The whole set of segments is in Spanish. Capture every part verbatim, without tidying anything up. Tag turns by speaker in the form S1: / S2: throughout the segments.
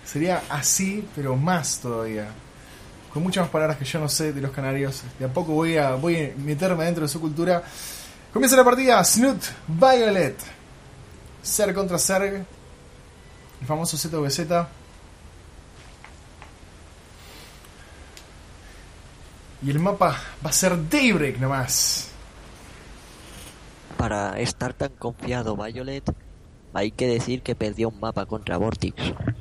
S1: Sería así, pero más todavía. Con muchas más palabras que yo no sé de los canarios. De a poco voy a, voy a meterme dentro de su cultura. Comienza la partida. Snoot Violet. Ser contra Zerg. El famoso Z V Z. Y el mapa va a ser Daybreak nomás.
S2: Para estar tan confiado Violet, hay que decir que perdió un mapa contra Vortex.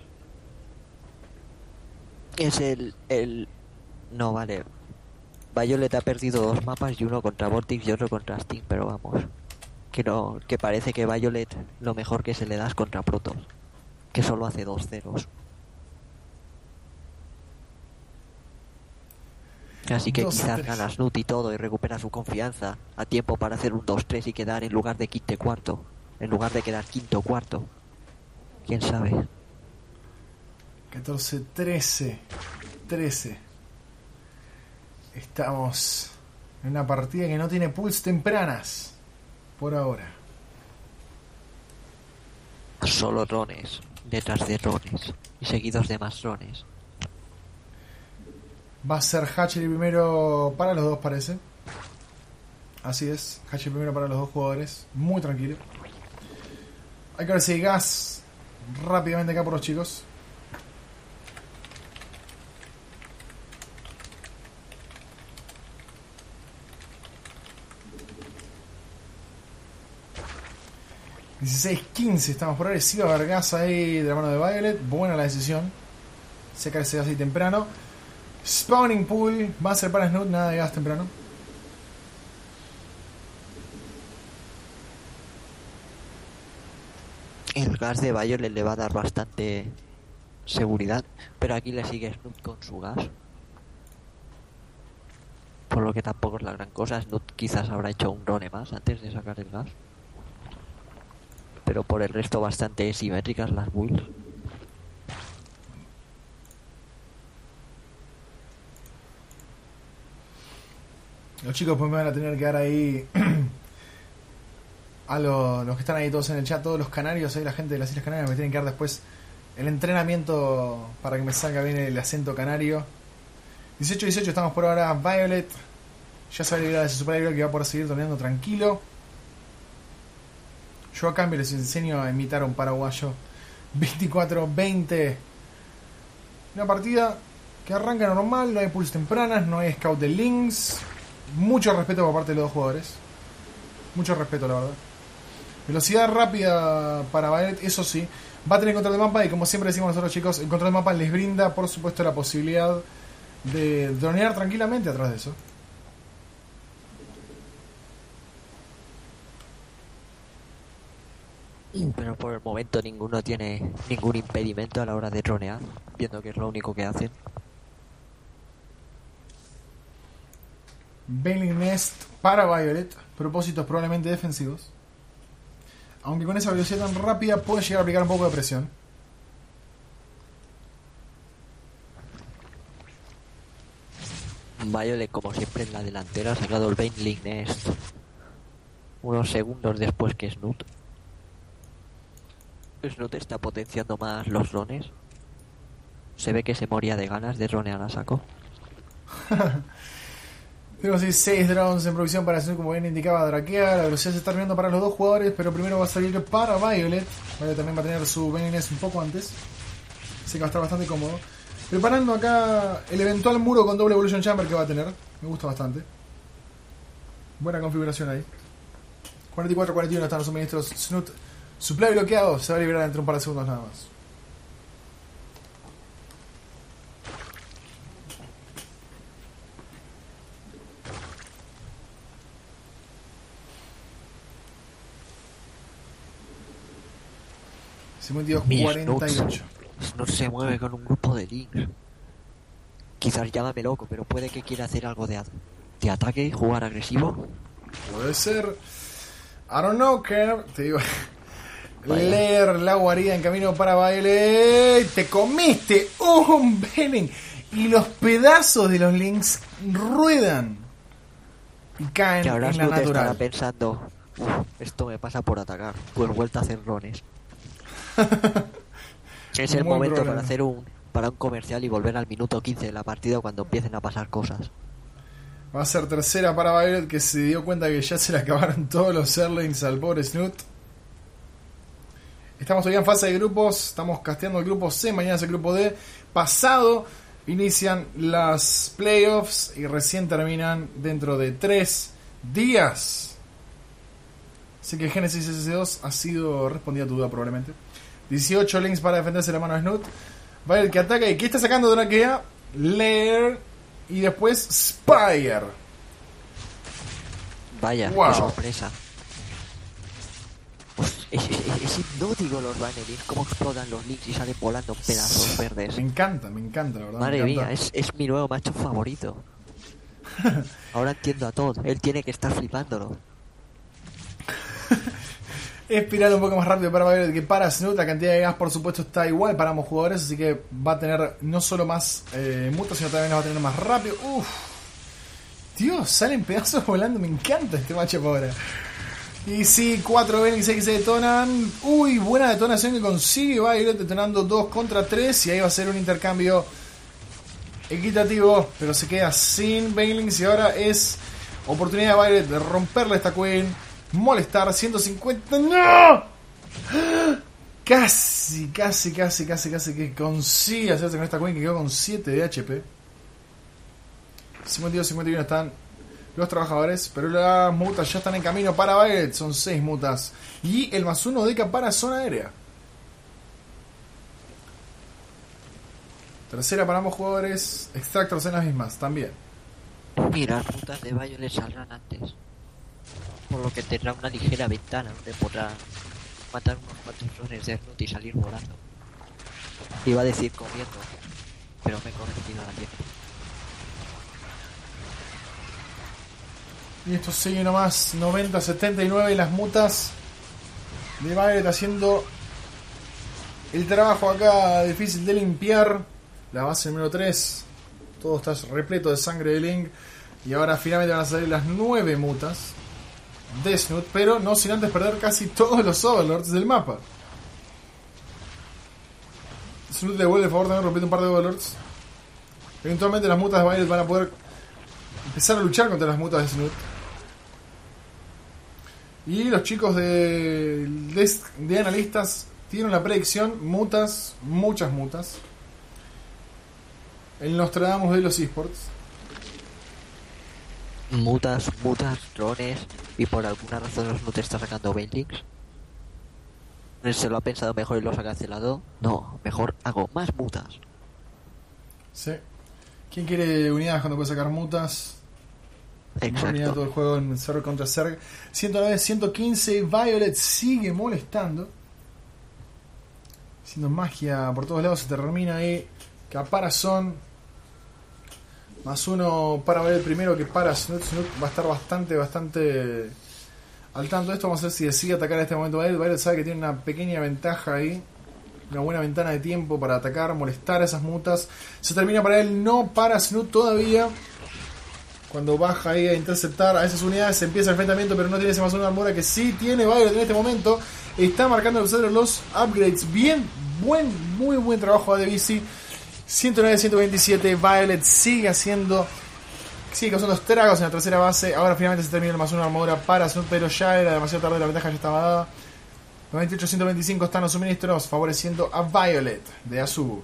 S2: Es el... el... No, vale. Violet ha perdido dos mapas y uno contra Vortex y otro contra Sting, pero vamos. Que no, que parece que Violet lo mejor que se le da es contra Protoss, que solo hace dos ceros. Así que
S1: dos
S2: quizás
S1: tres.
S2: gana Snoot y todo y recupera su confianza a tiempo para hacer un dos tres y quedar en lugar de quinto cuarto. En lugar de quedar quinto cuarto. ¿Quién sabe?
S1: catorce trece. trece. Estamos en una partida que no tiene pulls tempranas. Por ahora.
S2: Solo drones, detrás de drones. Y seguidos de más drones.
S1: Va a ser Hatchery primero para los dos, parece. Así es, Hatchery primero para los dos jugadores. Muy tranquilo. Hay que ver si hay gas rápidamente acá por los chicos. dieciséis quince estamos por ahí. Sí va a haber gas ahí de la mano de Violet. Buena la decisión. Sacar ese gas ahí temprano. Spawning pool. Va a ser para Snoot. Nada de gas temprano.
S2: El gas de Violet le va a dar bastante seguridad, pero aquí le sigue Snoot con su gas. Por lo que tampoco es la gran cosa. Snoot quizás habrá hecho un drone más antes de sacar el gas. Pero por el resto bastante simétricas las builds.
S1: Los chicos pues me van a tener que dar ahí a los, los que están ahí todos en el chat, todos los canarios, ahí la gente de las Islas Canarias me tienen que dar después el entrenamiento para que me salga bien el acento canario. dieciocho dieciocho estamos por ahora. Violet ya se va a liberar de su super que va a poder seguir torneando tranquilo. Yo a cambio les enseño a imitar a un paraguayo. veinticuatro veinte. Una partida que arranca normal, no hay pulls tempranas, no hay scout de links. Mucho respeto por parte de los dos jugadores. Mucho respeto, la verdad. Velocidad rápida para Violet, eso sí. Va a tener control de mapa y como siempre decimos nosotros, chicos, el control de mapa les brinda, por supuesto, la posibilidad de dronear tranquilamente atrás de eso.
S2: Pero por el momento ninguno tiene ningún impedimento a la hora de dronear, viendo que es lo único que hacen.
S1: Bailing Nest para Violet. Propósitos probablemente defensivos. Aunque con esa velocidad tan rápida puede llegar a aplicar un poco de presión.
S2: Violet, como siempre en la delantera, ha sacado el Bailing Nest unos segundos después que Snoot. Snoot está potenciando más los drones. Se ve que se moría de ganas de dronear a saco.
S1: Tenemos seis drones en provisión para Snoot, como bien indicaba Drakea. La velocidad se está terminando para los dos jugadores, pero primero va a salir para Violet. Violet también va a tener su Bailing Nest un poco antes. Así que va a estar bastante cómodo. Preparando acá el eventual muro con doble Evolution Chamber que va a tener. Me gusta bastante. Buena configuración ahí. cuarenta y cuatro cuarenta y uno están los suministros. Snoot, supply bloqueado. Se va a liberar dentro de un par de segundos nada más. cincuenta y dos cuarenta y ocho.
S2: Snoot se mueve con un grupo de links. Quizás llámame loco, pero puede que quiera hacer algo de, de ataque, jugar agresivo.
S1: Puede ser. I don't know, Kerr. Te digo. Vaya. Leer la guarida en camino para Violet. Te comiste un Bailing. Y los pedazos de los links ruedan. Y caen
S2: que ahora
S1: en la
S2: Snoot
S1: natural.
S2: estará pensando, esto me pasa por atacar. Pues vuelta a hacer drones. Es el
S1: Muy
S2: momento
S1: probable.
S2: para hacer un para un comercial y volver al minuto quince de la partida cuando empiecen a pasar cosas.
S1: Va a ser tercera para Violet, que se dio cuenta que ya se le acabaron todos los Erlings al pobre Snoot. Estamos todavía en fase de grupos. Estamos casteando el grupo C. Mañana es el grupo D. Pasado inician las playoffs y recién terminan dentro de tres días. Así que Genesis S dos ha sido respondida a tu duda probablemente. dieciocho links para defenderse la mano de Snoot. Violet que ataca y que está sacando de una queda. Lair y después Spire.
S2: Vaya,
S1: Wow.
S2: qué sorpresa. Pues, es, es- es hipnótico los Vanillins, cómo explotan los links y salen volando pedazos verdes.
S1: Me encanta, me encanta, la verdad.
S2: Madre
S1: me encanta.
S2: mía, es, es mi nuevo macho favorito. Ahora entiendo a Todd, él tiene que estar flipándolo.
S1: Espiral un poco más rápido para Violet que para Snoot. La cantidad de gas, por supuesto, está igual para ambos jugadores. Así que va a tener no solo más eh, mutas, sino también las va a tener más rápido. Uff. Dios, salen pedazos volando. Me encanta este matchup ahora. Y sí, cuatro Venix que se detonan. Uy, buena detonación que consigue Violet, detonando dos contra tres. Y ahí va a ser un intercambio equitativo. Pero se queda sin Banelings. Y ahora es oportunidad de Violet de romperle esta Queen. Molestar, ciento cincuenta. ¡No! Casi, casi, casi, casi, casi que consigue hacerse con esta Queen que quedó con siete de H P. cincuenta y dos cincuenta y uno están los trabajadores, pero las mutas ya están en camino para Violet. Son seis mutas. Y el más uno deca para zona aérea. Tercera para ambos jugadores. Extractors en las mismas también.
S2: Mira, las putas de Violet saldrán antes. Por lo que tendrá una ligera ventana donde podrá matar unos cuantos drones de Snoot y salir volando. Iba a decir corriendo, pero me he corregido a la tiempo.
S1: Y esto sigue nomás. noventa setenta y nueve. Y las mutas de Violet haciendo el trabajo acá difícil de limpiar. La base número tres. Todo está repleto de sangre de Link. Y ahora finalmente van a salir las nueve mutas de Snoot, pero no sin antes perder casi todos los Overlords del mapa. Snoot le vuelve el favor también rompiendo un par de Overlords. Eventualmente las mutas de Violet van a poder empezar a luchar contra las mutas de Snoot. Y los chicos de, de, de analistas tienen la predicción: mutas, muchas mutas. El Nostradamus de los esports.
S2: Mutas, mutas, drones, y por alguna razón los Snoot está sacando Banelings. ¿Se lo ha pensado mejor y los ha cancelado? No, mejor hago más mutas.
S1: Sí. ¿Quién quiere unidades cuando puede sacar mutas? Unidad todo
S2: Exacto.
S1: el juego en Zerg contra Zerg. ciento nueve, ciento quince. Violet sigue molestando. Haciendo magia por todos lados. Se termina ahí. Caparazón. Más uno para ver el primero que para Snoot. Snoot va a estar bastante, bastante al tanto de esto. Vamos a ver si decide atacar en este momento Violet. Violet sabe que tiene una pequeña ventaja ahí. Una buena ventana de tiempo para atacar, molestar a esas mutas. Se termina para él, no para Snoot todavía. Cuando baja ahí a interceptar a esas unidades, se empieza el enfrentamiento, pero no tiene ese más uno de armadura que sí tiene Violet en este momento. Está marcando el cero los upgrades. Bien, buen, muy buen trabajo de B C. ciento nueve, ciento veintisiete. Violet sigue haciendo, sigue causando estragos en la tercera base. Ahora finalmente se termina el más uno de armadura para Snoot, pero ya era demasiado tarde, la ventaja ya estaba dada. noventa y ocho, ciento veinticinco están los suministros, favoreciendo a Violet de Azubu.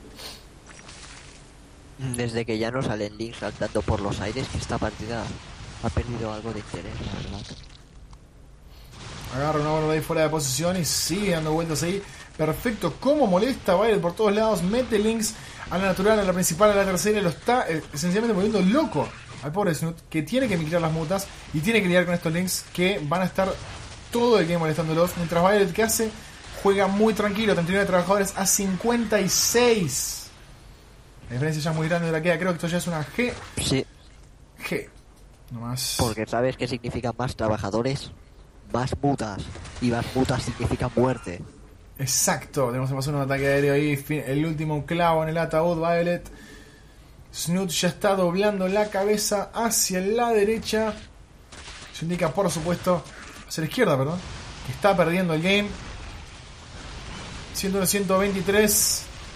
S2: Desde que ya no salen links saltando por los aires, que esta partida ha perdido algo de interés, la verdad.
S1: Agarra una bola ahí fuera de posición y sigue dando vueltas ahí. Perfecto, como molesta a Violet por todos lados. Mete links a la natural, a la principal, a la tercera. Y lo está eh, esencialmente volviendo loco al pobre Snoot, que tiene que migrar las mutas y tiene que lidiar con estos links que van a estar todo el game molestándolos. Mientras Violet, ¿qué hace? Juega muy tranquilo. treinta y nueve trabajadores a cincuenta y seis. La diferencia ya es muy grande de la queda. Creo que esto ya es una G.
S2: Sí,
S1: G. No más.
S2: porque ¿sabes qué significan más trabajadores? Más mutas. Y más mutas significan muerte.
S1: Exacto. Tenemos más un ataque aéreo ahí. Fin- El último clavo en el ataúd. Violet. Snoot ya está doblando la cabeza hacia la derecha. Se indica, por supuesto, hacia la izquierda, perdón, que está perdiendo el game. ciento uno, ciento veintitrés.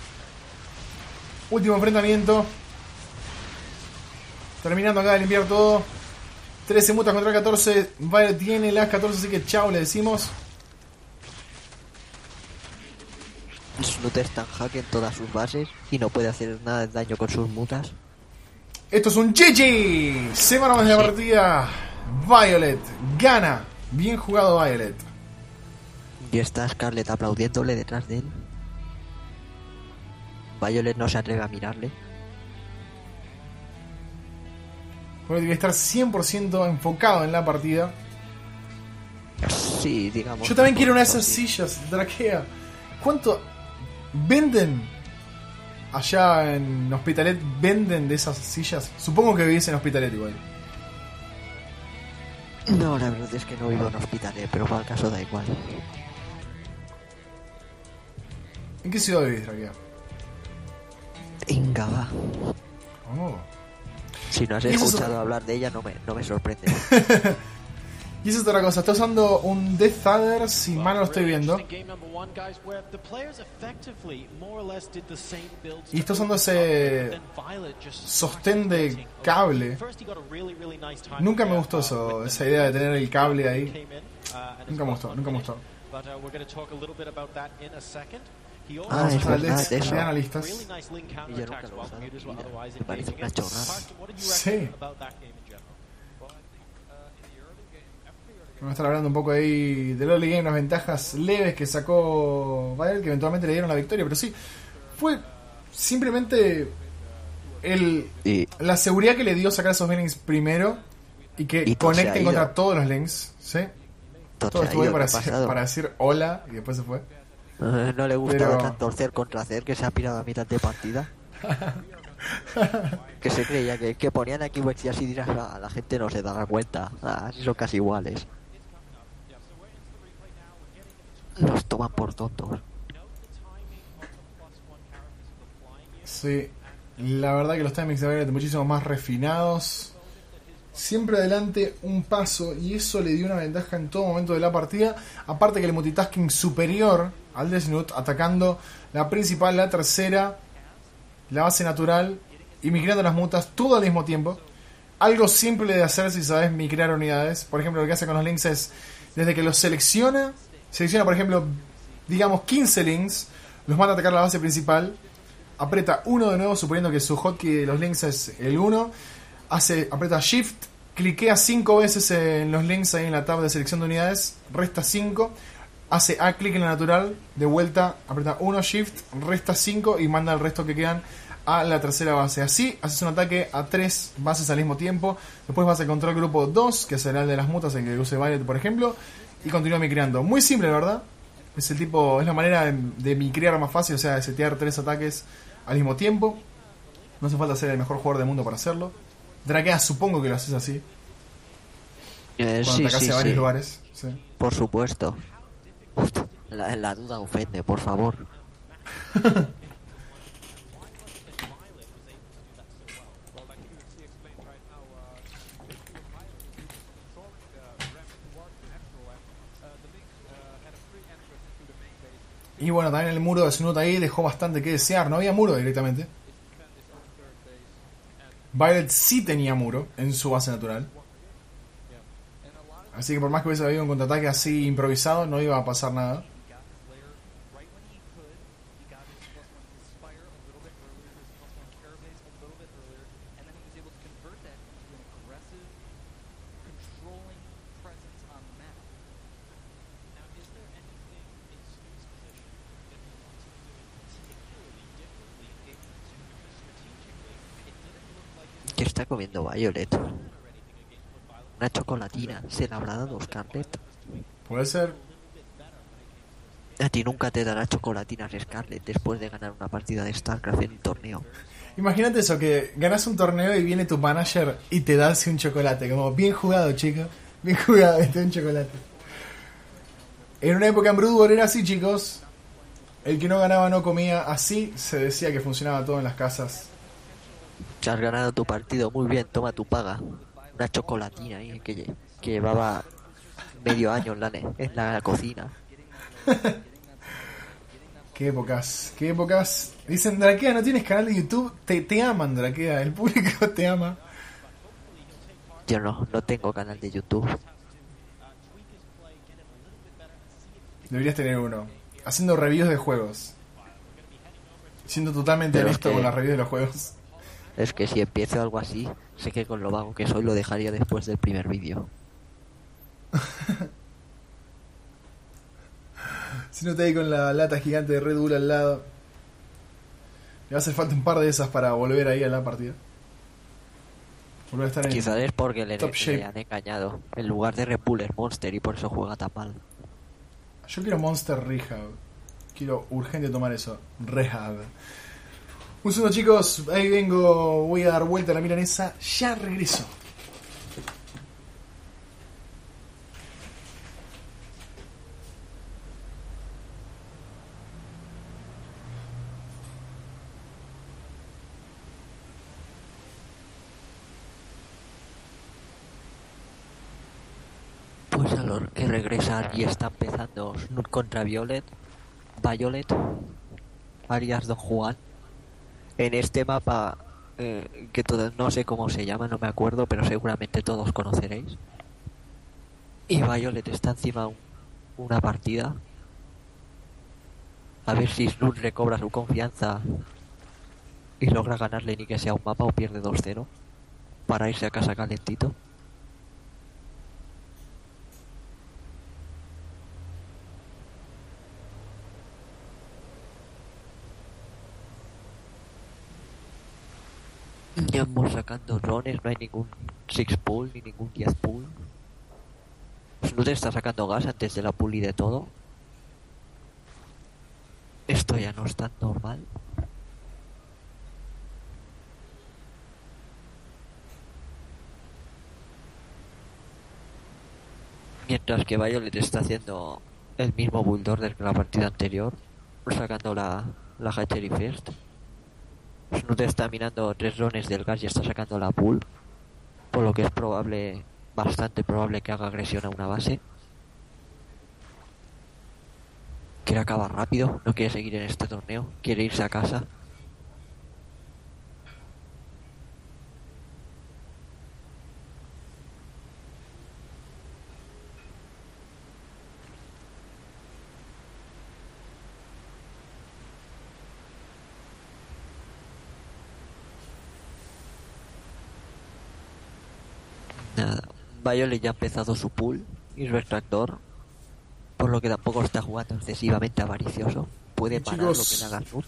S1: Último enfrentamiento. Terminando acá de limpiar todo. trece mutas contra catorce. Violet tiene las catorce, así que chao, le decimos.
S2: Snooter está en jaque en todas sus bases y no puede hacer nada de daño con sus mutas.
S1: Esto es un G G. Semana más de la
S2: Sí.
S1: partida. Violet gana. Bien jugado, Violet.
S2: Y está Scarlet aplaudiéndole detrás de él. Violet no se atreve a mirarle.
S1: Violet tiene que estar cien por ciento enfocado en la partida.
S2: Sí, digamos.
S1: Yo también quiero una de esas
S2: sí.
S1: sillas, Drakea. ¿Cuánto venden allá en Hospitalet? ¿Venden de esas sillas? Supongo que vivís en Hospitalet igual.
S2: No, la verdad es que no vivo en hospitales, pero para el caso da igual.
S1: ¿En qué ciudad vivís, Drakea?
S2: Venga, va.
S1: Oh.
S2: Si no has
S1: ¿Y eso es-
S2: escuchado hablar de ella, no me, no me sorprende.
S1: Y esa es otra cosa. Está usando un Death Adder, si mal no lo estoy viendo. Y está usando ese sostén de cable. Nunca me gustó eso, esa idea de tener el cable ahí. Nunca me gustó, nunca me gustó.
S2: Ah,
S1: Vamos
S2: es
S1: a
S2: verdad,
S1: Alex
S2: de eso.
S1: de analistas.
S2: Y yo nunca lo he usado en mi vida. Me parece una chorrada.
S1: Sí. Vamos a estar hablando un poco ahí del early game, las ventajas leves que sacó Violet, que eventualmente le dieron la victoria, pero sí, fue simplemente el,
S2: Y
S1: la seguridad que le dio sacar esos links primero y que
S2: Y todo se ha
S1: conecten
S2: ido.
S1: contra todos los links, ¿sí? Todo
S2: entonces
S1: estuvo
S2: ahí
S1: ahí para,
S2: lo que ha
S1: decir-
S2: pasado.
S1: para decir hola y después se fue.
S2: Eh, no le gustaba
S1: Pero-
S2: tanto hacer contra hacer que se ha pirado a mitad de partida. Que se creía que, que ponían aquí Wex y así dirás, ah, la gente no se dará cuenta. Ah, si son casi iguales. Los toman por tontos.
S1: Sí, la verdad que los timings de Violet muchísimo más refinados. Siempre adelante un paso y eso le dio una ventaja en todo momento de la partida. Aparte que el multitasking superior al de Snut, atacando la principal, la tercera, la base natural y migrando las mutas todo al mismo tiempo. Algo simple de hacer si sabes migrar unidades. Por ejemplo, lo que hace con los links es, desde que los selecciona, selecciona por ejemplo, digamos quince links, los manda a atacar la base principal, aprieta uno de nuevo, suponiendo que su hotkey de los links es el uno, hace, aprieta Shift, cliquea cinco veces en los links ahí en la tab de selección de unidades, resta cinco, hace A clic en la natural, de vuelta, aprieta uno, Shift, resta cinco y manda el resto que quedan a la tercera base. Así haces un ataque a tres bases al mismo tiempo. Después vas a control grupo dos, que será el de las mutas, el que use Violet, por ejemplo, y continúa micreando. Muy simple, ¿verdad? Es el tipo, es la manera de, de micrear más fácil, o sea, de setear tres ataques al mismo tiempo. No hace falta ser el mejor jugador del mundo para hacerlo. Drakea supongo que lo haces así,
S2: Eh,
S1: cuando
S2: sí,
S1: atacas
S2: sí,
S1: a varios
S2: sí.
S1: lugares. Sí.
S2: Por supuesto. La, la duda ofende, por favor.
S1: Y bueno, también el muro de Snut ahí dejó bastante que desear. No había muro directamente. Violet sí tenía muro en su base natural. Así que por más que hubiese habido un contraataque así improvisado, no iba a pasar nada.
S2: ¿Qué está comiendo Violet? Una chocolatina. ¿Se la habrá dado Scarlet?
S1: Puede ser.
S2: A ti nunca te dará chocolatinas Scarlet después de ganar una partida de StarCraft en un torneo.
S1: Imagínate eso, que ganas un torneo y viene tu manager y te da así un chocolate. Como, bien jugado, chico. Bien jugado, este es un chocolate. En una época en Brood War era así, chicos. El que no ganaba no comía. Así se decía que funcionaba todo en las casas.
S2: Si has ganado tu partido, muy bien, toma tu paga. Una chocolatina ahí que, lle- que llevaba medio año en la, ne- en la cocina.
S1: Qué épocas, qué épocas. Dicen, Drakea, ¿no tienes canal de YouTube? Te, te aman, Drakea, el público te ama.
S2: Yo no, no tengo canal de YouTube.
S1: Deberías tener uno. Haciendo reviews de juegos. Siendo totalmente
S2: Pero
S1: honesto
S2: es que-
S1: con las reviews de los juegos.
S2: Es que si empiezo algo así, sé que con lo vago que soy lo dejaría después del primer vídeo.
S1: Si no te ahí con la lata gigante de Red Bull al lado. Le va a hacer falta un par de esas para volver ahí a la partida. Volver a estar en
S2: Quizás es porque le,
S1: top
S2: le
S1: shape.
S2: han engañado. En lugar de Red Bull es Monster y por eso juega tan mal.
S1: Yo quiero Monster Rehab. Quiero urgente tomar eso. Rehab. Un segundo, chicos. Ahí vengo. Voy a dar vuelta a la milanesa. Ya regreso.
S2: Pues a lo que regresar y está empezando Snoot contra Violet. Violet. Arias Don Juan. En este mapa eh, que todos no sé cómo se llama, no me acuerdo, pero seguramente todos conoceréis. Y Violet está encima un- una partida. A ver si Snoot recobra su confianza y logra ganarle ni que sea un mapa o pierde dos cero para irse a casa calentito. Y ambos sacando drones, no hay ningún six pool ni ningún diez pool. Snoot está sacando gas antes de la pool y de todo. Esto ya no es tan normal. Mientras que Violet está haciendo el mismo build order que la partida anterior, sacando la, la Hatchery First. Snoot está mirando tres drones del gas y está sacando la pool, por lo que es probable, bastante probable que haga agresión a una base. Quiere acabar rápido, no quiere seguir en este torneo, quiere irse a casa. Nada, Violet ya ha empezado su pool y su extractor, por lo que tampoco está jugando excesivamente avaricioso. Puede parar
S1: Chicos.
S2: lo que le haga Snoot.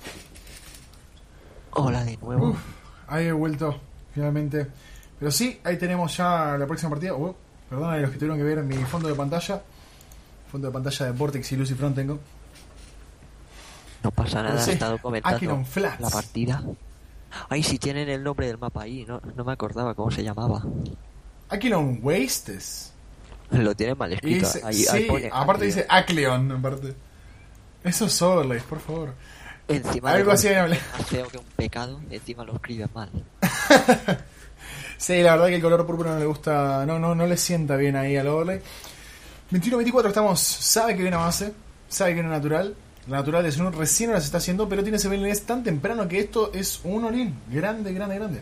S2: Hola de nuevo.
S1: Uf, ahí he vuelto, finalmente. Pero sí, ahí tenemos ya la próxima partida. Uh, perdón a los que tuvieron que ver mi fondo de pantalla. Fondo de pantalla de Vortex y Lucifron tengo.
S2: No pasa nada,
S1: sí,
S2: está documentando
S1: Acheron Flats.
S2: la partida. Ay, si tienen el nombre del mapa ahí, no, no me acordaba cómo se llamaba.
S1: Aquilon Wastes.
S2: Lo tienen mal
S1: Y
S2: escrito.
S1: dice,
S2: ahí, ahí
S1: sí,
S2: pone
S1: aparte
S2: Acleon.
S1: dice Acleon, aparte. Esos overlays, por favor.
S2: Encima
S1: algo
S2: de
S1: así
S2: lo-
S1: hablé.
S2: más feo que un pecado, encima lo escriben mal.
S1: Sí, la verdad que el color púrpura no le gusta, no, no, no le sienta bien ahí al overlay. veintiuno veinticuatro estamos, sabe que viene a base, sabe que viene natural. La natural de Snoot recién ahora se está haciendo, pero tiene ese Belén tan temprano que esto es un all-in. Grande, grande, grande.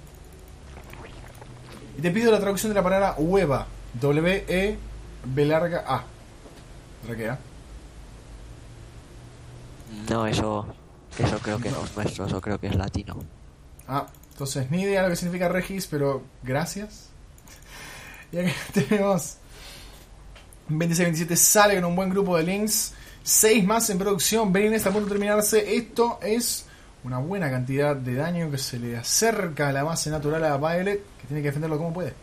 S1: Y te pido la traducción de la palabra hueva. W E B larga A. Drakea.
S2: No, eso eso creo que no es nuestro, eso creo que es latino.
S1: Ah, entonces ni idea lo que significa Regis, pero gracias. Y acá tenemos veintiséis veintisiete, sale con un buen grupo de links. seis más en producción. Belén está a punto de terminarse. Esto es una buena cantidad de daño que se le acerca a la base natural a Violet, que tiene que defenderlo como puede.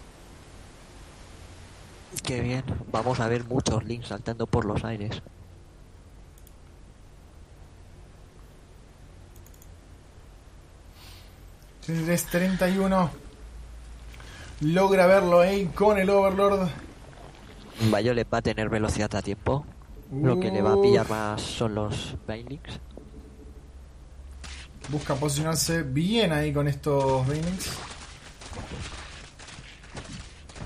S2: Qué bien, vamos a ver muchos links saltando por los aires.
S1: treinta y tres treinta y uno. Logra verlo ahí con el Overlord.
S2: Violet va a tener velocidad a tiempo. Lo que le va a pillar más son los Bailings.
S1: Busca posicionarse bien ahí con estos Bailings.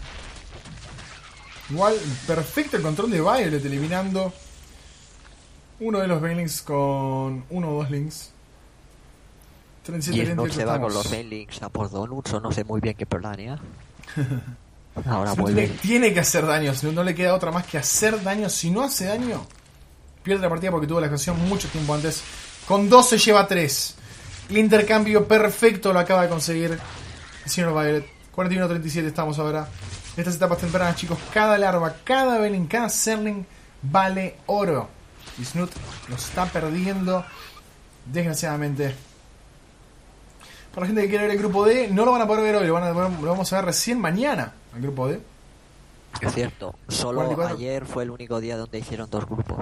S1: Igual, perfecto el control de Violet, eliminando Uno de los Banelings con uno o dos links. treinta y siete
S2: Y Snoot se va
S1: estamos.
S2: con los Banelings a por Donuts o no sé muy bien qué planea. Ahora
S1: Snoot
S2: vuelve.
S1: tiene que hacer daño, Snoot no le queda otra más que hacer daño. Si no hace daño, pierde la partida porque tuvo la ocasión mucho tiempo antes. Con dos se lleva tres. El intercambio perfecto lo acaba de conseguir el señor Violet. cuarenta y uno a treinta y siete estamos ahora. Estas etapas tempranas, chicos, cada larva, cada Baneling, cada Zerling vale oro. Y Snoot lo está perdiendo, desgraciadamente. Para la gente que quiere ver el grupo D, no lo van a poder ver hoy, lo, van a, lo vamos a ver recién mañana, el grupo D.
S2: Es cierto, solo
S1: cuarenta y cuatro.
S2: ayer fue el único día donde hicieron dos grupos.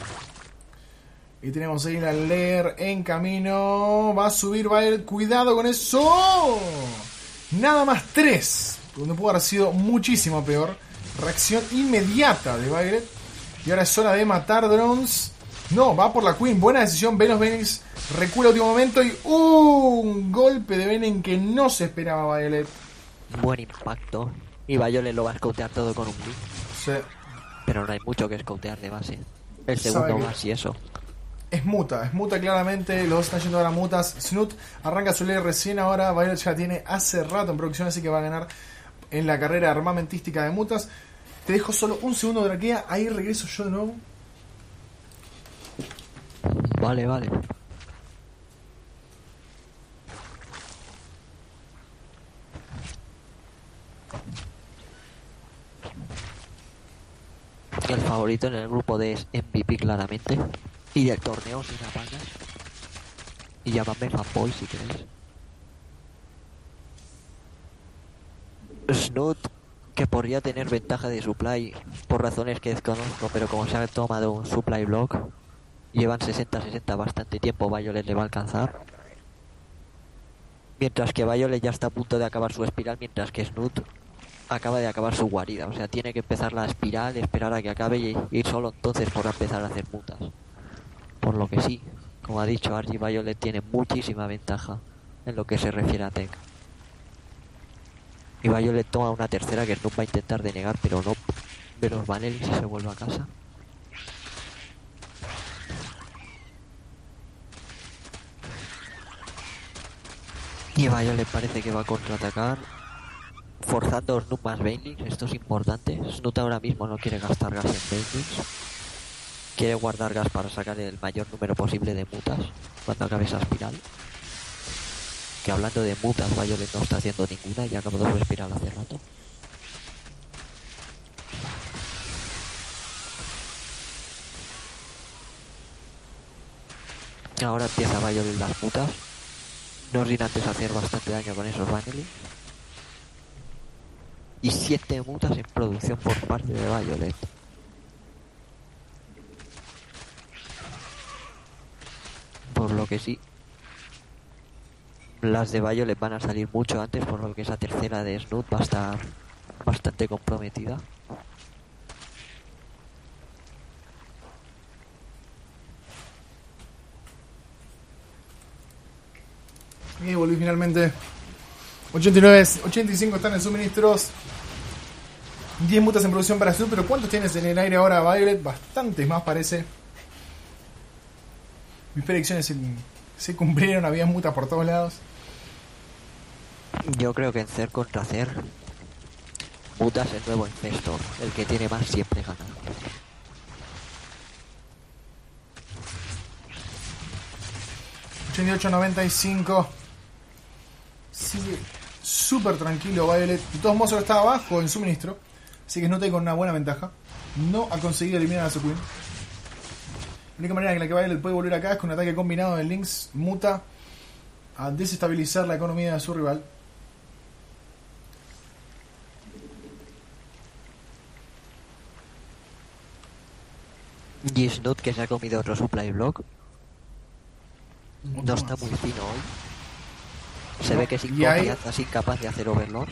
S1: Y tenemos ahí la Leer en camino. Va a subir Violet, cuidado con eso. Nada más tres, donde pudo haber sido muchísimo peor. Reacción inmediata de Violet. Y ahora es hora de matar drones. No, va por la Queen. Buena decisión. Ven los Venings. Recula último momento. Y uh, un golpe de Venen que no se esperaba Violet.
S2: Buen impacto. Y Violet lo va a scoutear todo con un blitz.
S1: Sí.
S2: Pero no hay mucho que scoutear de base. El
S1: Sabe
S2: segundo
S1: que-
S2: más y eso.
S1: Es muta, es muta claramente. Los dos están yendo ahora mutas. Snoot arranca su ley recién ahora. Violet ya tiene hace rato en producción, así que va a ganar en la carrera armamentística de mutas. Te dejo solo un segundo de Drakea. Ahí regreso yo de nuevo.
S2: Vale, vale. El favorito en el grupo D es M V P claramente. Y del torneo sin apañas. Y llámame fanboy si queréis. Snoot, que podría tener ventaja de supply por razones que desconozco, pero como se ha tomado un supply block, llevan sesenta sesenta bastante tiempo, Violet le va a alcanzar. Mientras que Violet ya está a punto de acabar su espiral, mientras que Snoot acaba de acabar su guarida. O sea, tiene que empezar la espiral, esperar a que acabe y ir solo entonces por empezar a hacer mutas. Por lo que sí, como ha dicho Argy, Violet tiene muchísima ventaja en lo que se refiere a tech. Y Violet toma una tercera que Snoop va a intentar denegar, pero no. Ve los Vanellis y se vuelve a casa. Y Violet parece que va a contraatacar, forzando a Snoop más Banelings. Esto es importante. Snoop ahora mismo no quiere gastar gas en Banelings. Quiere guardar gas para sacar el mayor número posible de mutas cuando acabe esa espiral. Que hablando de mutas, Violet no está haciendo ninguna y ha acabado su espiral hace rato. Ahora empieza Violet las mutas. No sin antes hacer bastante daño con esos Vanellis. Y siete mutas en producción por parte de Violet. Por lo que sí, las de Violet van a salir mucho antes, por lo que esa tercera de Snoot va a estar bastante comprometida.
S1: Y volví finalmente. ochenta y nueve, ochenta y cinco están en suministros. diez mutas en producción para Snoop, pero ¿cuántos tienes en el aire ahora, Violet? Bastantes más parece. Mis predicciones se, se cumplieron, había mutas por todos lados.
S2: Yo creo que en Cer contra Cer, mutas el nuevo infestor. El que tiene más siempre gana.
S1: ochenta y ocho a noventa y cinco. Sigue súper tranquilo Violet. De todos modos, ahora está abajo en suministro. Así que Snoot con una buena ventaja. No ha conseguido eliminar a su Queen. La única manera en la que Violet puede volver acá es con un ataque combinado de Lynx muta a desestabilizar la economía de su rival.
S2: Y Snoot, que se ha comido otro supply block, no
S1: Otro
S2: está
S1: más.
S2: muy fino hoy. Se
S1: No,
S2: ve que sin
S1: y ahí-
S2: confianza es incapaz de hacer overlords.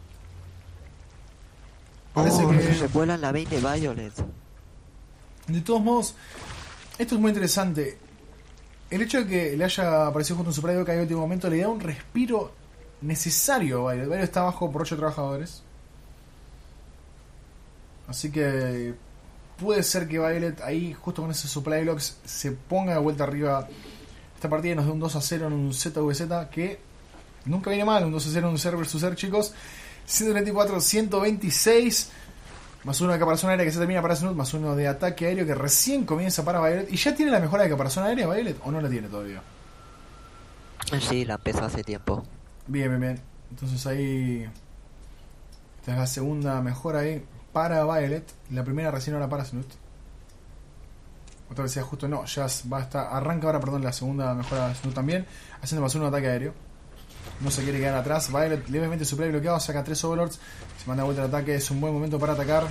S1: Parece
S2: Oh,
S1: que-
S2: se vuela en la veinte Violet.
S1: De todos modos, esto es muy interesante. El hecho de que le haya aparecido justo un supply block ahí en último momento le da un respiro necesario a Violet. Violet está abajo por ocho trabajadores. Así que puede ser que Violet ahí, justo con ese supply blocks, se ponga de vuelta arriba. Esta partida nos da un dos a cero en un Z V Z que nunca viene mal, un dos a cero en un Ser versus Ser, chicos. ciento treinta y cuatro, ciento veintiséis. Más uno de caparazón aérea que se termina para Snoot, más uno de ataque aéreo que recién comienza para Violet. ¿Y ya tiene la mejora de caparazón aérea Violet o no la tiene todavía?
S2: Sí, la empezó hace tiempo.
S1: Bien, bien, bien. Entonces ahí... esta es la segunda mejora ahí para Violet. La primera recién ahora para Snoot. Otra vez sea justo, no, ya va a estar, arranca ahora, perdón, la segunda mejora de Snoot también, haciendo más uno de ataque aéreo. No se quiere quedar atrás. Violet levemente supply bloqueado, saca tres overlords, se manda de vuelta al ataque, es un buen momento para atacar.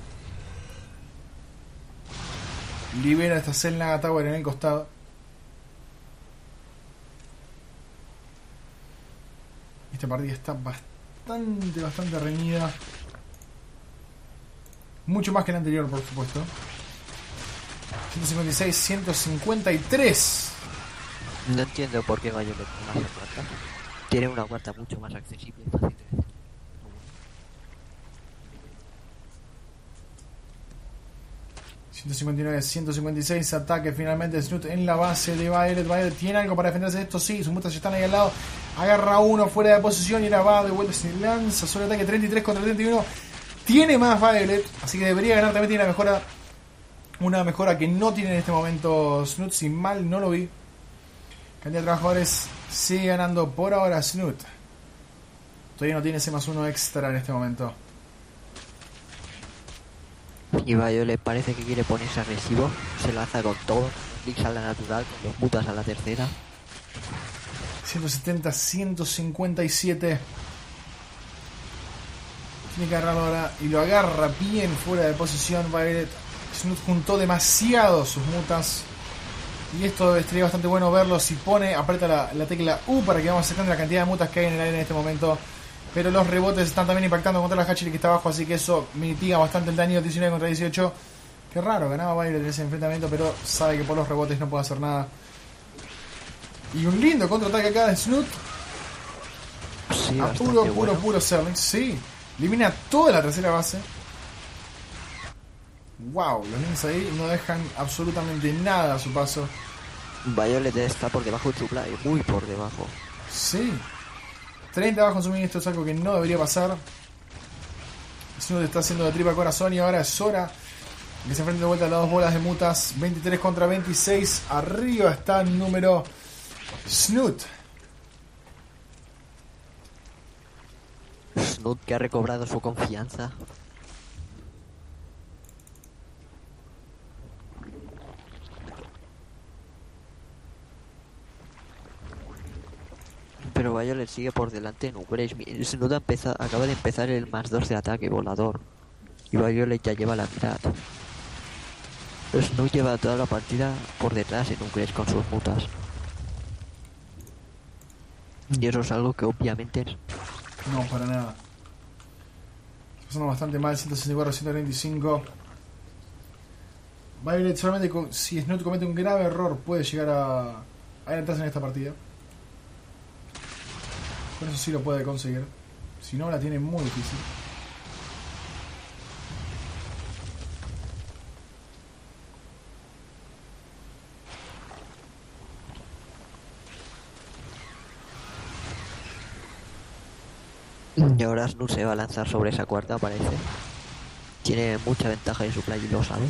S1: Libera esta Xel'Naga Tower en el costado. Esta partida está bastante, bastante reñida. Mucho más que la anterior, por supuesto. ciento cincuenta y seis, ciento cincuenta y tres.
S2: No entiendo por qué Violet no hace cuarta. Tiene una cuarta mucho más accesible y fácil de...
S1: ciento cincuenta y nueve, ciento cincuenta y seis, ataque finalmente Snoot en la base de Violet. Violet tiene algo para defenderse de esto, sí, sus mutas ya están ahí al lado. Agarra uno fuera de posición y ahora va de vuelta, se lanza sobre ataque treinta y tres contra treinta y uno. Tiene más Violet, así que debería ganar. También tiene la mejora, una mejora que no tiene en este momento Snoot, si mal no lo vi. Cantidad de trabajadores sigue ganando por ahora Snoot. Todavía no tiene ese más uno extra en este momento.
S2: Y Violet parece que quiere ponerse agresivo. Se lanza con todo. Lix a la natural, con los mutas a la tercera.
S1: ciento setenta, ciento cincuenta y siete. Tiene que agarrarlo ahora. Y lo agarra bien fuera de posición Violet. Snoot juntó demasiado sus mutas. Y esto estaría bastante bueno verlo. Si pone, aprieta la, la tecla U para que vamos sacando la cantidad de mutas que hay en el aire en este momento. Pero los rebotes están también impactando contra la Hatchery que está abajo, así que eso mitiga bastante el daño. Diecinueve contra dieciocho. Qué raro, ganaba Violet en ese enfrentamiento, pero sabe que por los rebotes no puede hacer nada. Y un lindo contraataque acá de Snoot.
S2: Sí,
S1: a puro, puro,
S2: bueno.
S1: puro Serling. Sí, elimina toda la tercera base. Wow, los Lynx ahí no dejan absolutamente nada a su paso.
S2: Violet está por debajo del supply, muy por debajo.
S1: Sí. treinta bajo en suministro, es algo que no debería pasar. Snoot está haciendo de tripa corazón y ahora es hora que se enfrenten de vuelta a las dos bolas de mutas. veintitrés contra veintiséis. Arriba está el número Snoot.
S2: Snoot que ha recobrado su confianza. Pero Violet sigue por delante en Upgrade. Snoot empeza, acaba de empezar el más dos de ataque volador. Y Violet ya lleva la mitad. Snoot lleva toda la partida por detrás en Upgrade con sus mutas. Y eso es algo que obviamente...
S1: No, para nada. Está pasando bastante mal. ciento sesenta y cuatro, ciento treinta y cinco. Violet solamente con, si Snoot comete un grave error puede llegar a, a adelantarse en esta partida. Por eso sí lo puede conseguir. Si no, la tiene muy difícil.
S2: Y ahora Snoot se va a lanzar sobre esa cuarta, parece. Tiene mucha ventaja en su play y lo sabe.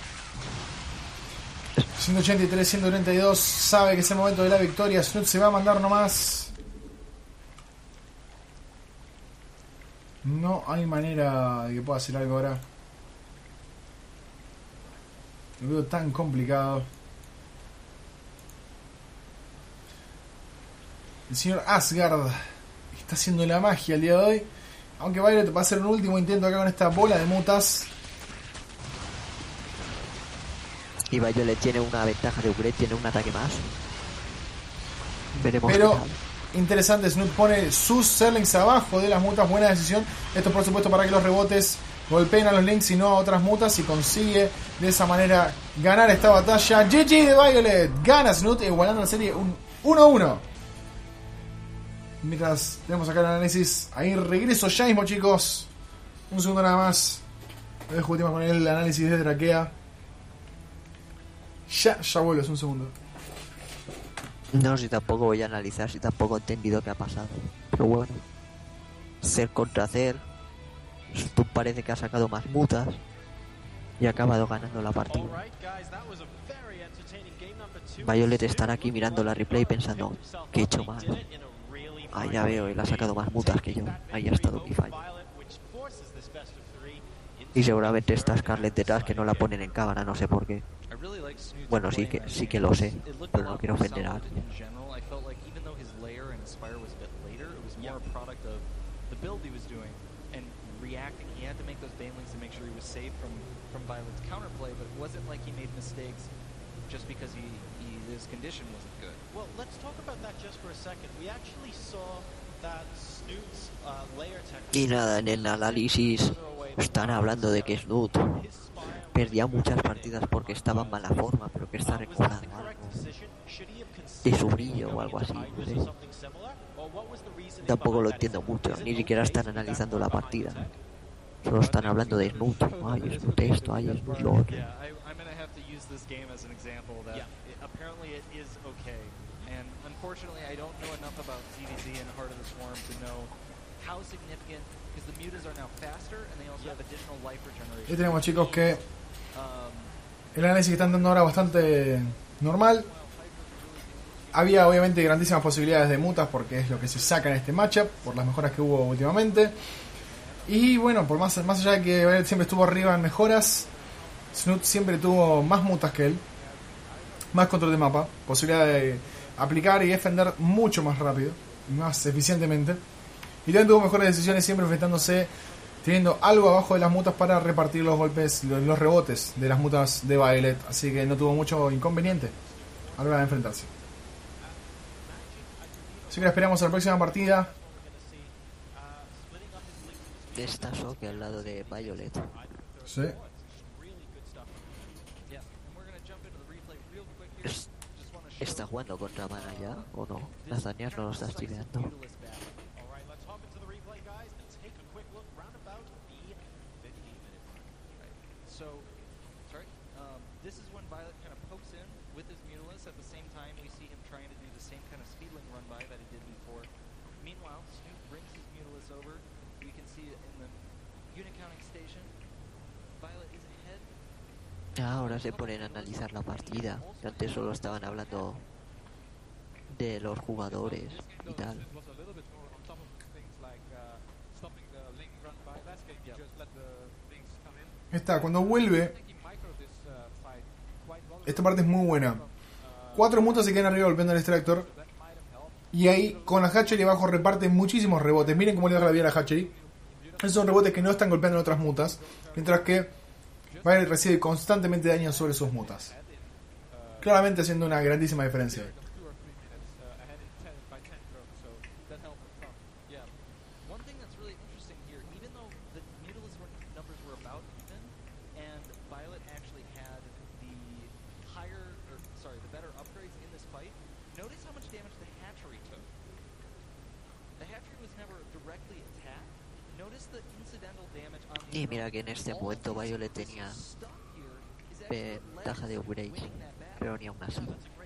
S1: ciento ochenta y tres, ciento treinta y dos. Sabe que es el momento de la victoria. Snoot se va a mandar nomás. No hay manera de que pueda hacer algo ahora. Lo veo tan complicado. El señor Asgard está haciendo la magia el día de hoy. Aunque Violet va a hacer un último intento acá con esta bola de mutas.
S2: Y Violet tiene una ventaja de upgrade, tiene un ataque más. Veremos.
S1: Pero interesante, Snoot pone sus Serlings abajo de las mutas. Buena decisión. Esto por supuesto para que los rebotes golpeen a los Lynx y no a otras mutas. Y consigue de esa manera ganar esta batalla. G G de Violet. Gana Snoot igualando la serie un uno a uno. Mientras tenemos acá el análisis. Ahí regreso ya mismo, chicos. Un segundo nada más. Lo dejo última con el análisis de Drakea. Ya, ya vuelvo, es un segundo.
S2: No, si tampoco voy a analizar, si tampoco he entendido qué ha pasado. Pero bueno. Ser contra Cer. Tú parece que ha sacado más mutas. Y ha acabado ganando la partida. Violet estará aquí mirando la replay pensando, ¿qué he hecho mal? Ah, ya veo, él ha sacado más mutas que yo. Ahí ha estado mi fallo. Y seguramente está Scarlett detrás que no la ponen en cámara, no sé por qué. Bueno, sí que sí que lo sé, pero no quiero ofender a alguien.
S3: Reacting, he had to make those banelings to make sure he was safe from from Violet's counterplay, but it wasn't like he made mistakes just because he, he his condition wasn't good.
S4: Well, let's talk about that just for a second. We actually saw that Snoot's uh, layer technique.
S2: Y nada, en el análisis están hablando de que Snoot perdía muchas partidas porque estaba en mala forma, pero que está recuperando algo de su brillo o algo así, no sé. Tampoco lo entiendo mucho, ni siquiera están analizando la partida. Solo están hablando de Snoot. Ay, Snoot esto, ay, Snoot lo otro.
S1: Y tenemos, chicos, que el análisis que están dando ahora es bastante normal. Había obviamente grandísimas posibilidades de mutas porque es lo que se saca en este matchup, por las mejoras que hubo últimamente. Y bueno, por más, más allá de que Violet siempre estuvo arriba en mejoras, Snoot siempre tuvo más mutas que él, más control de mapa, posibilidad de aplicar y defender mucho más rápido y más eficientemente. Y también tuvo mejores decisiones siempre enfrentándose, teniendo algo abajo de las mutas para repartir los golpes, los, los rebotes de las mutas de Violet. Así que no tuvo mucho inconveniente a la hora de enfrentarse. Así que la esperamos a la próxima partida.
S2: Está Soke al lado de Violet.
S1: Sí.
S2: Es- ¿Está jugando contra Mana ya o no? Nathaniel no lo está streameando.
S3: So, sorry. Um, this is when Violet kind of pokes in with his Mutalisk. At the same time, we see him trying to do the same kind of speedling run by that he did before. Meanwhile, Snoop brings his Mutalisk over. You can see it in the unit counting station. Violet is ahead.
S2: Ahora se ponen a analizar la partida. Que antes solo estaban hablando de los jugadores y tal.
S1: Esta, cuando vuelve, esta parte es muy buena. Cuatro mutas se quedan arriba golpeando al extractor. Y ahí, con la Hatchery abajo, reparte muchísimos rebotes. Miren cómo le deja la vida a la Hatchery. Esos son rebotes que no están golpeando en otras mutas. Mientras que Violet recibe constantemente daño sobre sus mutas. Claramente haciendo una grandísima diferencia.
S3: One thing that's really interesting here, even though the Mutalisk numbers were about even, and Violet actually had the higher, or sorry, the better upgrades in this fight, notice how much damage the Hatchery took. The Hatchery was never directly attacked. Notice the incidental damage on the...
S2: Y mira que en este momento Violet tenía ventaja de upgrades, pero ni aún así.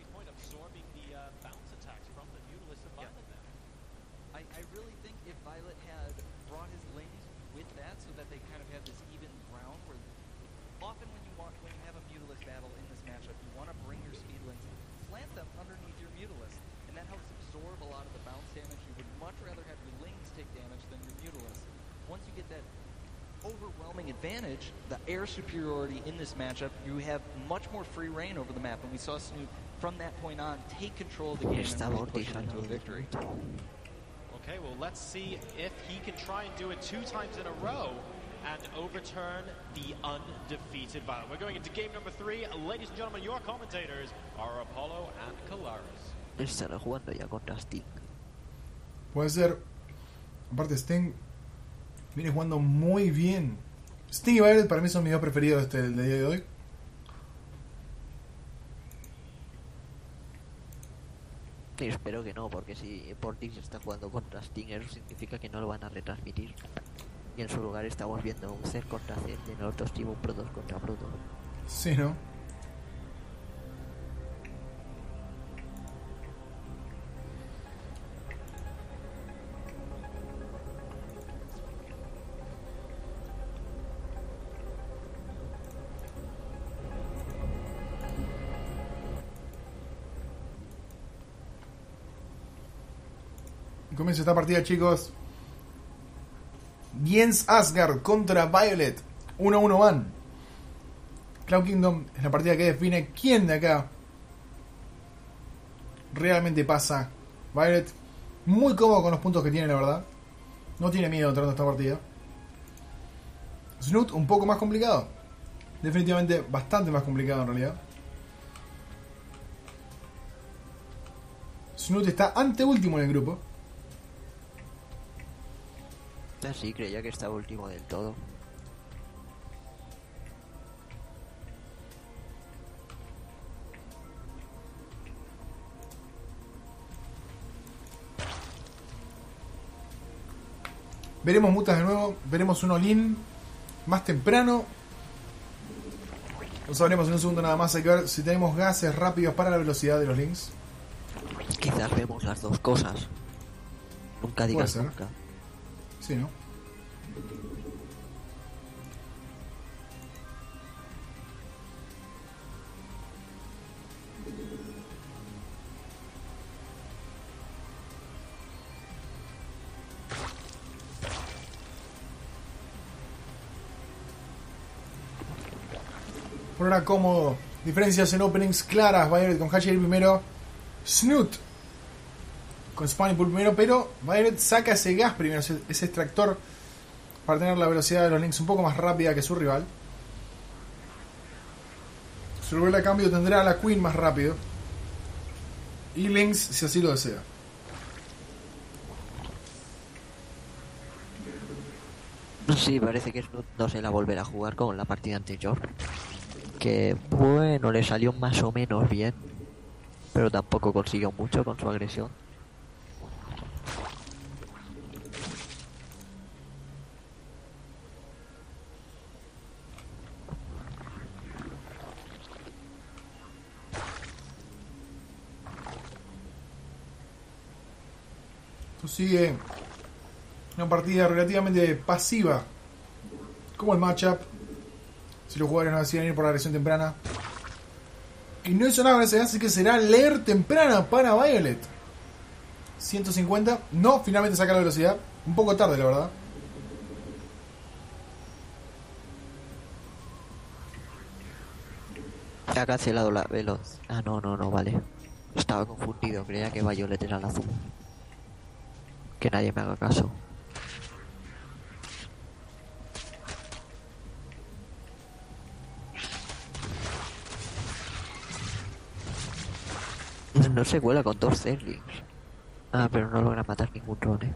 S3: I, I really think if Violet had brought his lanes with that so that they kind of had this even ground where often when you want when you have a Mutalisk battle in this matchup, you want to bring your speedlings, plant them underneath your Mutalisk, and that helps absorb a lot of the bounce damage. You would much rather have your lanes take damage than your Mutalisk. Once you get that overwhelming advantage, the air superiority in this matchup, you have much more free reign over the map, and we saw Snoop from that point on take control of the game and really push it into a victory.
S4: Okay, well, let's see if he can try and do it two times in a row and overturn the undefeated Violet. We're going into game number three. Ladies and gentlemen, your commentators are Apollo and Kalaris.
S2: Estará jugando ya contra Sting.
S1: Puede ser. Aparte, Sting viene jugando muy bien. Sting y Violet para mí son mis dos preferidos este, del día de hoy.
S2: Y espero que no, porque si Portix está jugando contra Sting, eso significa que no lo van a retransmitir. Y en su lugar estamos viendo un Zen contra Zen y en el otro stream un Protoss contra Protoss.
S1: Sí, ¿no? Comienza esta partida, chicos. Jens Asgard contra Violet. uno a uno van. Cloud Kingdom es la partida que define quién de acá realmente pasa. Violet muy cómodo con los puntos que tiene, la verdad. No tiene miedo entrando a esta partida. Snoot un poco más complicado. Definitivamente bastante más complicado en realidad. Snoot está anteúltimo en el grupo.
S2: Ah, sí, creía que estaba último del todo.
S1: Veremos mutas de nuevo. Veremos un all-in más temprano. Lo sabremos en un segundo nada más. Hay que ver si tenemos gases rápidos para la velocidad de los links.
S2: Quizás vemos las dos cosas. Nunca digas
S1: ser.
S2: nunca.
S1: Sí, ¿no? Por ahora cómodo. Diferencias en openings claras. Violet con Hatchery primero. Snoot con Spawning Pool primero. Pero Violet saca ese gas primero. Ese, ese extractor. Para tener la velocidad de los links un poco más rápida que su rival. Su rival a cambio tendrá a la Queen más rápido. Y Lynx si así lo desea.
S2: Sí, parece que Snoot no se la volverá a jugar como en la partida anterior. Que bueno, le salió más o menos bien. Pero tampoco consiguió mucho con su agresión.
S1: Esto sigue una partida relativamente pasiva como el matchup. Si los jugadores no deciden ir por la agresión temprana. Y no hizo nada con ese gas, así que será leer temprana para Violet. ciento cincuenta. No, finalmente saca la velocidad. Un poco tarde, la verdad.
S2: Ha cancelado la veloz. Ah, no, no, no, vale. Estaba confundido, creía que Violet era el azul. Que nadie me haga caso. No se cuela con dos Zerlings. Ah, pero no logra matar ningún Rone.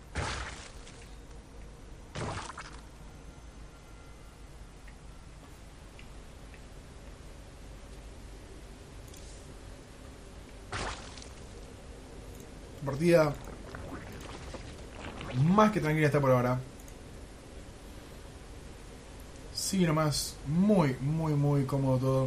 S1: Partida más que tranquila está por ahora. Sí, nomás. Muy, muy, muy cómodo todo.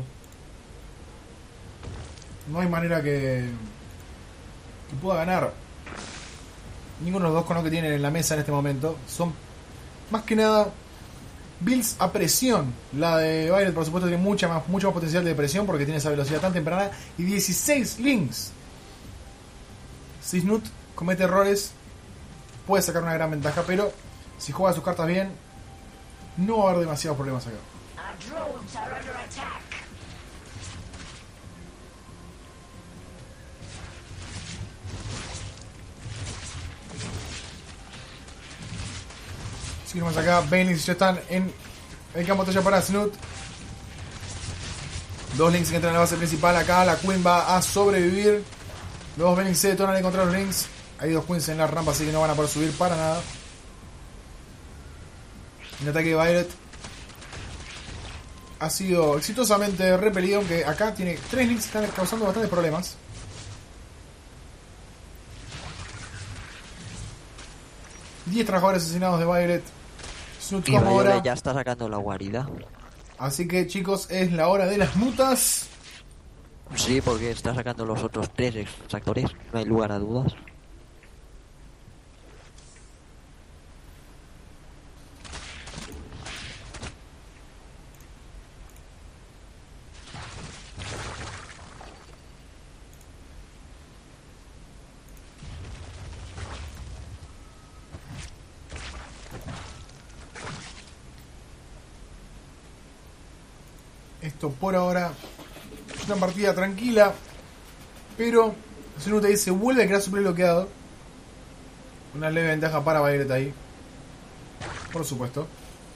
S1: No hay manera que, que pueda ganar ninguno de los dos con lo que tienen en la mesa en este momento. Son más que nada builds a presión. La de Violet, por supuesto, tiene mucha más, mucho más potencial de presión porque tiene esa velocidad tan temprana. Y dieciséis links. Si Snoot comete errores, puede sacar una gran ventaja, pero si juega sus cartas bien, no va a haber demasiados problemas acá. Seguimos acá, Banelings ya están en el campo de batalla para Snoot. Dos links que entran a la base principal. Acá la Queen va a sobrevivir. Los Banelings se detonan en contra de los links. Hay dos Queens en la rampa, así que no van a poder subir para nada. El ataque de Violet ha sido exitosamente repelido, aunque acá tiene tres links que están causando bastantes problemas. diez trabajadores asesinados de Violet. Snoot
S2: Y
S1: como
S2: Violet
S1: ahora.
S2: ya está sacando la guarida.
S1: Así que chicos, es la hora de las mutas.
S2: Sí, porque está sacando los otros tres extractores, no hay lugar a dudas.
S1: Esto por ahora es una partida tranquila, pero Snoot ahí se vuelve a crear su play bloqueado. Una leve ventaja para Violet ahí, por supuesto.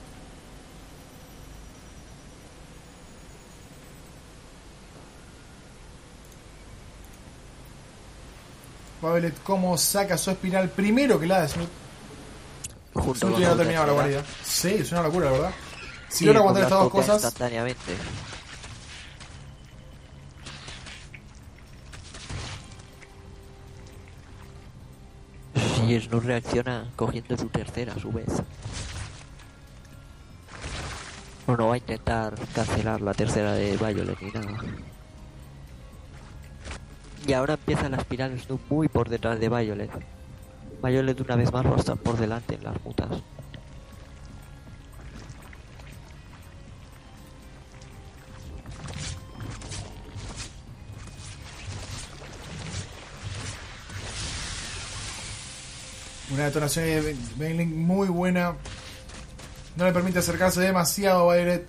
S1: Violet como saca su espiral primero que la de Snoot.
S2: Junto
S1: Snoot
S2: con
S1: ya no
S2: su
S1: terminaba la
S2: tercera.
S1: guarida. Sí, es una locura, la verdad. Si
S2: Sí,
S1: logra
S2: con
S1: aguantar
S2: las
S1: estas dos
S2: copias
S1: cosas,
S2: instantáneamente. Si Snoot reacciona cogiendo su tercera a su vez. O no va a intentar cancelar la tercera de Violet ni nada. Y ahora empieza la espiral Snoop muy por detrás de Violet. Violet una vez más va a estar por delante en las mutas.
S1: una detonación de Baneling muy buena. No le permite acercarse demasiado a Violet.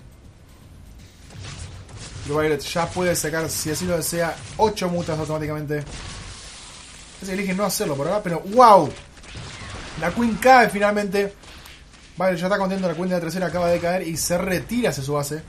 S1: Pero Violet ya puede sacar, si así lo desea, ocho mutas automáticamente. Es que elige no hacerlo por ahora, pero ¡wow! La Queen cae finalmente. Violet ya está contento, la Queen de la tercera acaba de caer y se retira hacia su base.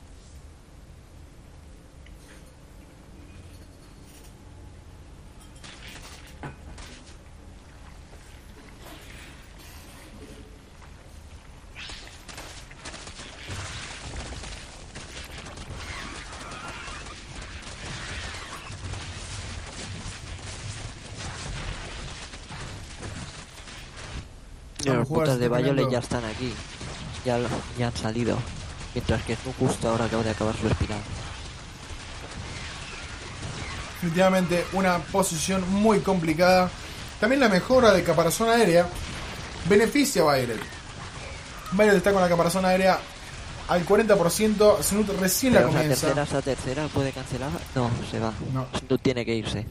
S2: Los
S1: Vamos a jugar
S2: putas de
S1: este
S2: Violet
S1: tremendo.
S2: ya están aquí. Ya, lo- ya han salido. Mientras que Snoop justo ahora acaba de acabar su espiral.
S1: Definitivamente una posición muy complicada. También la mejora de caparazón aérea beneficia a Violet. Violet está con la caparazón aérea al cuarenta por ciento. Snoot recién la
S2: Pero esa
S1: comienza.
S2: tercera, esa tercera puede cancelar. No, se va.
S1: No.
S2: Snoop tiene que irse.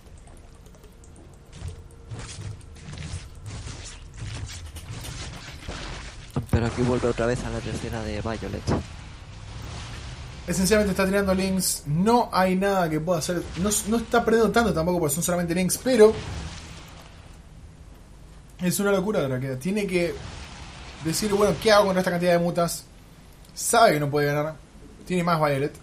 S2: Pero aquí vuelve otra vez a la tercera de Violet.
S1: Esencialmente está tirando links. No hay nada que pueda hacer. No, no está perdiendo tanto tampoco porque son solamente links. Pero es una locura la que tiene que decir, bueno, ¿qué hago con esta cantidad de mutas? Sabe que no puede ganar. Tiene más Violet.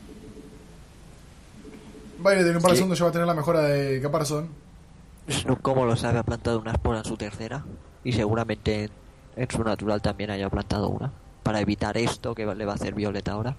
S1: Violet en un par de
S2: Sí.
S1: segundos ya va a tener la mejora de caparazón.
S2: Snoop, como lo sabe, ha plantado una espora en su tercera. Y seguramente en, en su natural también haya plantado una. Para evitar esto que le va a hacer Violet ahora.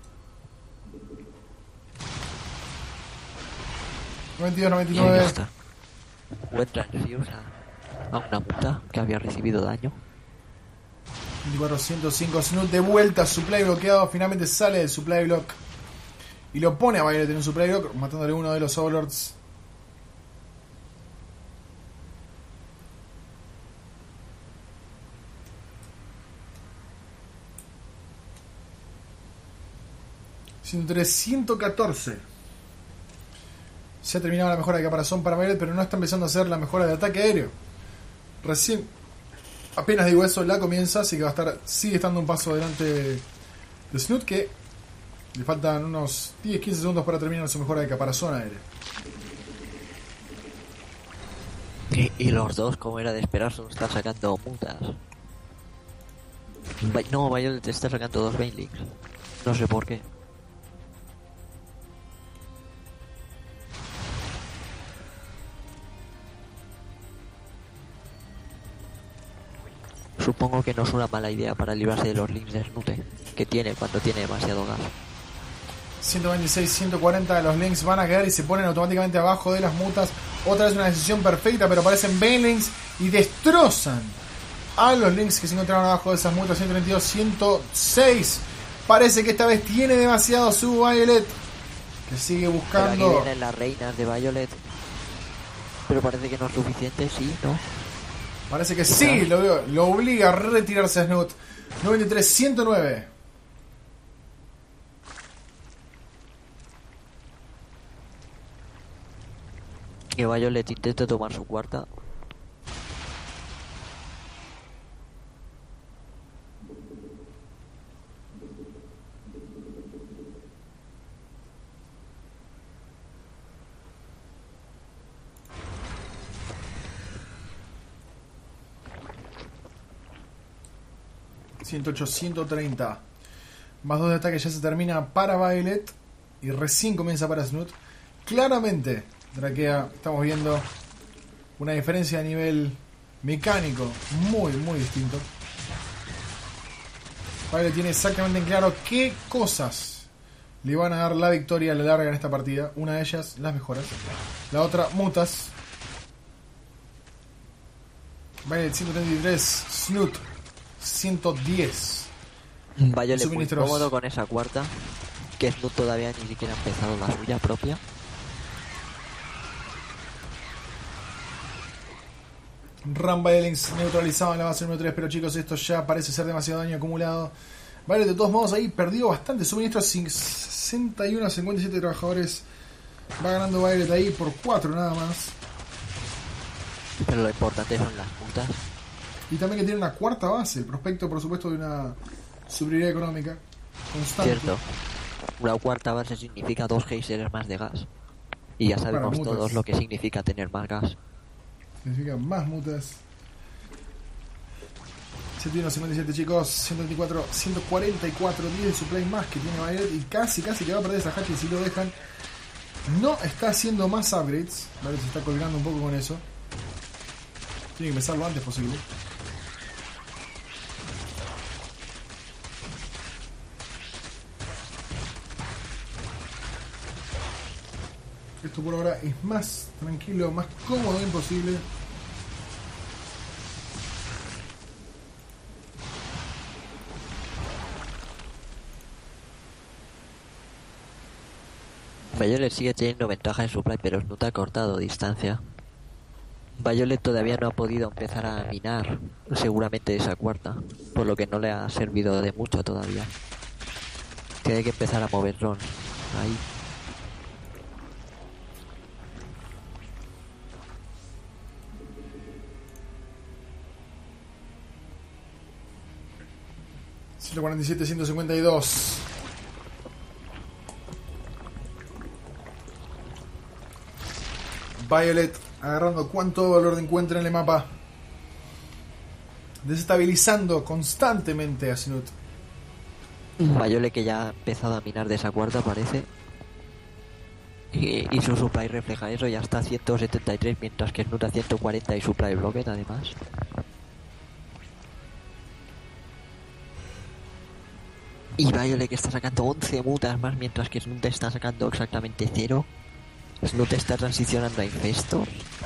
S1: noventa y dos, noventa y
S2: Y ahí
S1: nueve.
S2: está. Encuentra en Fuse a, a una muta que había recibido daño.
S1: veinticuatro, ciento cinco. Snoot de vuelta. Supply bloqueado. Finalmente sale del supply block. Y lo pone a Violet en un supply block. Matándole uno de los Overlords. ciento tres, ciento catorce. Se ha terminado la mejora de caparazón para Violet, pero no está empezando a hacer la mejora de ataque aéreo. Recién, apenas digo eso, la comienza, así que va a estar, sigue estando un paso adelante de Snoot, que le faltan unos diez a quince segundos para terminar su mejora de caparazón aéreo.
S2: Y, y los dos, como era de esperar, son están sacando mutas. Vi- No, Violet está sacando dos Banelings. No sé por qué. Supongo que no es una mala idea para librarse de los links de Snute que tiene cuando tiene demasiado gas.
S1: ciento veintiséis, ciento cuarenta, los links van a caer y se ponen automáticamente abajo de las mutas. Otra vez una decisión perfecta, pero aparecen Banelings y destrozan a los links que se encontraron abajo de esas mutas. Ciento treinta y dos, ciento seis. Parece que esta vez tiene demasiado su Violet, que sigue
S2: Pero
S1: buscando.
S2: aquí vienen las reinas de Violet. Pero parece que no es suficiente, sí, ¿no?
S1: Parece que sí, lo, veo, lo obliga a retirarse a Snoot. noventa y tres, ciento nueve.
S2: Que Violet intenta tomar su cuarta.
S1: ciento ocho, ciento treinta. Más dos de ataque, ya se termina para Violet. Y recién comienza para Snoot. Claramente, Drakea, estamos viendo una diferencia a nivel mecánico muy, muy distinto. Violet tiene exactamente en claro qué cosas le van a dar la victoria a la larga en esta partida. Una de ellas, las mejoras. La otra, mutas. Violet ciento treinta y tres, Snoot ciento diez.
S2: Violet muy
S1: Suministros.
S2: cómodo con esa cuarta. Que Snoot todavía ni siquiera ha empezado la suya propia.
S1: Ram Violence neutralizado en la base número tres, pero chicos, esto ya parece ser demasiado daño acumulado. Vale, de todos modos ahí perdió bastante suministros, sesenta y uno a cincuenta y siete trabajadores. Va ganando Violet ahí por cuatro nada más.
S2: Pero lo importante son las putas.
S1: Y también que tiene una cuarta base, prospecto por supuesto de una superioridad económica constante.
S2: Cierto. Una cuarta base significa dos geysers más de gas. Y ya sabemos
S1: mutas.
S2: todos lo que significa tener más gas.
S1: Significa más mutas. setenta y uno a cincuenta y siete chicos, ciento veinticuatro, ciento cuarenta y cuatro, diez de supply más que tiene Violet. Y casi, casi que va a perder esa hatch si lo dejan. No está haciendo más upgrades. Vale, se está colgando un poco con eso. Tiene que empezar lo antes posible. Esto por ahora es más tranquilo, más cómodo imposible.
S2: Violet sigue teniendo ventaja en supply, pero Snoot ha cortado distancia. Violet todavía no ha podido empezar a minar seguramente esa cuarta, por lo que no le ha servido de mucho todavía. Tiene que empezar a mover Ron. Ahí.
S1: ciento cuarenta y siete, ciento cincuenta y dos. Violet agarrando cuánto valor encuentra en el mapa. Desestabilizando constantemente a Snoot.
S2: Violet que ya ha empezado a minar de esa cuarta parece. Y, y su supply refleja eso, ya está a ciento setenta y tres, mientras que Snoot a ciento cuarenta y supply blocket además. Y Violet que está sacando once mutas más, mientras que Snoot está sacando exactamente cero. Snoot está transicionando a infestos.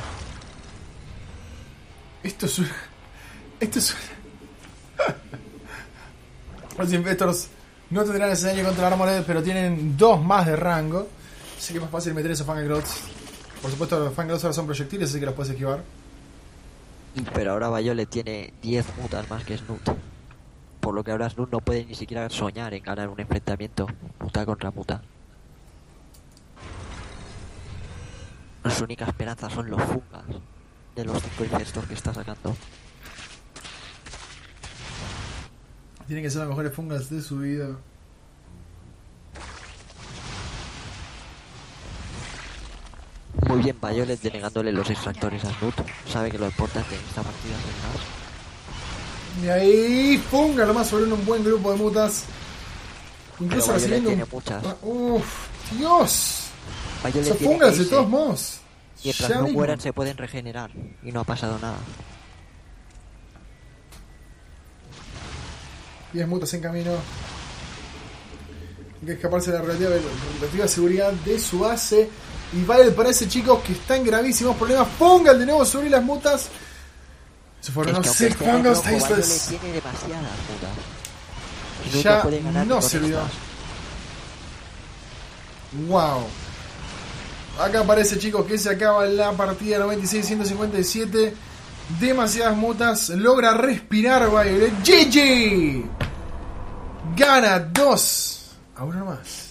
S1: Esto es una... Esto es una... Los Infestors no tendrán ese daño contra Armored, pero tienen dos más de rango. Así que es más fácil meter esos Fangrots. Por supuesto, los Fangrots ahora son proyectiles, así que los puedes esquivar.
S2: Pero ahora Violet tiene diez mutas más que Snoot. Por lo que ahora Snoot no puede ni siquiera soñar en ganar un enfrentamiento muta contra muta. Su única esperanza son los fungas de los cinco infestos que está sacando.
S1: Tienen que ser las mejores fungas de su vida.
S2: Muy bien Violet denegándole los extractores a Snoot. Sabe que lo importante en esta partida es el gas.
S1: Y ahí, funga nomás sobre un buen grupo de mutas. Incluso
S2: Pero Violet
S1: recibiendo
S2: tiene
S1: un...
S2: muchas.
S1: Ah, Uf, Dios.
S2: Violet
S1: Esas
S2: tiene
S1: fungas de
S2: seis,
S1: todos
S2: eh.
S1: modos.
S2: Mientras
S1: Ya
S2: no
S1: mismo.
S2: mueran se pueden regenerar. Y no ha pasado nada.
S1: diez mutas en camino. Hay que escaparse de la relativa, relativa seguridad de su base. Y Violet parece, chicos, que está en gravísimos problemas. Pongan de nuevo sobre las mutas. Se fueron
S2: Es que
S1: los
S2: aunque
S1: Sick
S2: esté
S1: Fungus
S2: rojo, Violet
S1: Tasteless.
S2: tiene demasiadas mudas. Y
S1: Ya
S2: puede ganar
S1: no
S2: con
S1: sirvió.
S2: estas.
S1: Wow. Acá parece, chicos, que se acaba la partida noventa y seis a ciento cincuenta y siete. Demasiadas mutas. Logra respirar Violet. G G. Gana dos a uno más.